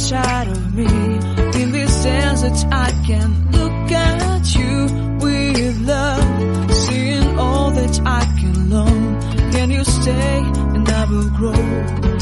inside of me. In this sense that I can look at you with love, seeing all that I can learn. Can you stay and I will grow?